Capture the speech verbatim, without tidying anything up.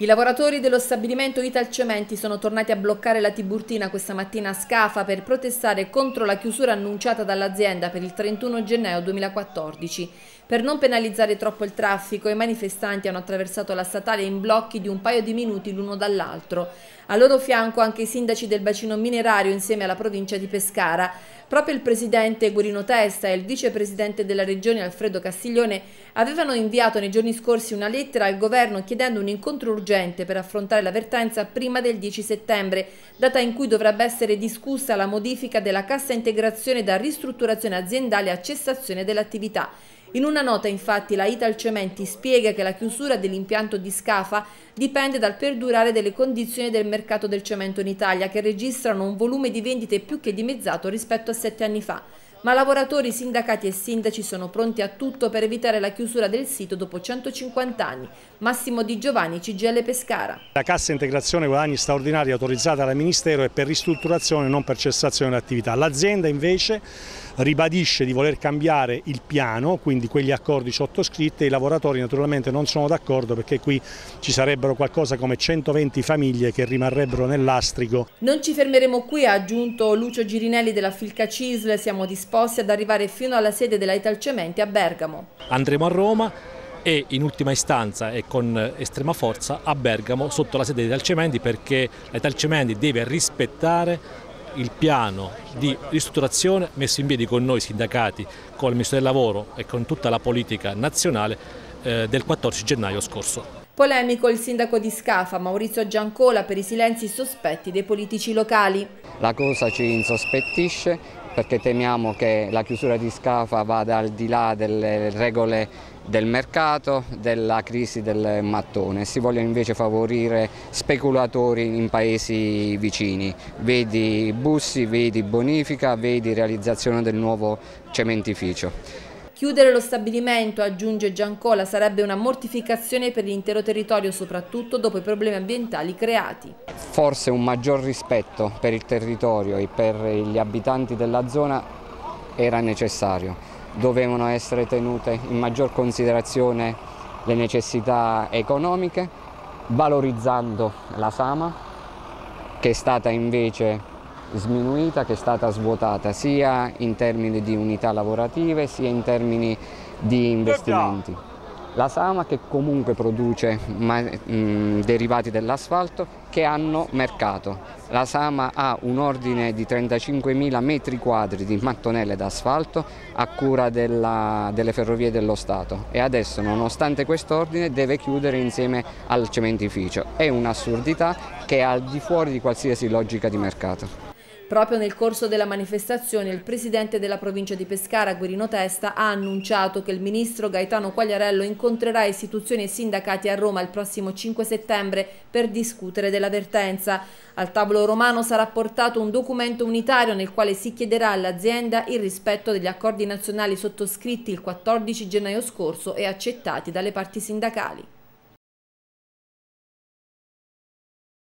I lavoratori dello stabilimento Italcementi sono tornati a bloccare la Tiburtina questa mattina a Scafa per protestare contro la chiusura annunciata dall'azienda per il trentuno gennaio duemilaquattordici. Per non penalizzare troppo il traffico, i manifestanti hanno attraversato la statale in blocchi di un paio di minuti l'uno dall'altro. A loro fianco anche i sindaci del bacino minerario insieme alla provincia di Pescara. Proprio il presidente Guerino Testa e il vicepresidente della regione Alfredo Castiglione avevano inviato nei giorni scorsi una lettera al governo chiedendo un incontro urgente per affrontare la vertenza prima del dieci settembre, data in cui dovrebbe essere discussa la modifica della cassa integrazione da ristrutturazione aziendale a cessazione dell'attività. In una nota, infatti, la Italcementi spiega che la chiusura dell'impianto di Scafa dipende dal perdurare delle condizioni del mercato del cemento in Italia, che registrano un volume di vendite più che dimezzato rispetto a sette anni fa. Ma lavoratori, sindacati e sindaci sono pronti a tutto per evitare la chiusura del sito dopo centocinquanta anni. Massimo Di Giovanni, C G I L Pescara. La cassa integrazione guadagni straordinari autorizzata dal Ministero è per ristrutturazione, non per cessazione dell'attività. L'azienda invece ribadisce di voler cambiare il piano, quindi quegli accordi sottoscritti, e i lavoratori naturalmente non sono d'accordo perché qui ci sarebbero qualcosa come centoventi famiglie che rimarrebbero nell'astrico. Non ci fermeremo qui, ha aggiunto Lucio Girinelli della Filca Cisl, siamo disposti ad arrivare fino alla sede della Italcementi a Bergamo. Andremo a Roma e in ultima istanza e con estrema forza a Bergamo sotto la sede di Italcementi, perché la Italcementi deve rispettare il piano di ristrutturazione messo in piedi con noi sindacati, con il Ministro del Lavoro e con tutta la politica nazionale eh, del quattordici gennaio scorso. Polemico il sindaco di Scafa, Maurizio Giancola, per i silenzi sospetti dei politici locali. La cosa ci insospettisce perché temiamo che la chiusura di Scafa vada al di là delle regole del mercato, della crisi del mattone. Si vogliono invece favorire speculatori in paesi vicini. Vedi Bussi, vedi bonifica, vedi realizzazione del nuovo cementificio. Chiudere lo stabilimento, aggiunge Giancola, sarebbe una mortificazione per l'intero territorio, soprattutto dopo i problemi ambientali creati. Forse un maggior rispetto per il territorio e per gli abitanti della zona era necessario. Dovevano essere tenute in maggior considerazione le necessità economiche, valorizzando la Sama, che è stata invece sminuita, che è stata svuotata sia in termini di unità lavorative sia in termini di investimenti. La Sama che comunque produce mh, derivati dell'asfalto che hanno mercato. La Sama ha un ordine di trentacinquemila metri quadri di mattonelle d'asfalto a cura della, delle ferrovie dello Stato e adesso, nonostante quest'ordine, deve chiudere insieme al cementificio. È un'assurdità che è al di fuori di qualsiasi logica di mercato. Proprio nel corso della manifestazione il presidente della provincia di Pescara, Guerino Testa, ha annunciato che il ministro Gaetano Quagliariello incontrerà istituzioni e sindacati a Roma il prossimo cinque settembre per discutere della vertenza. Al tavolo romano sarà portato un documento unitario nel quale si chiederà all'azienda il rispetto degli accordi nazionali sottoscritti il quattordici gennaio scorso e accettati dalle parti sindacali.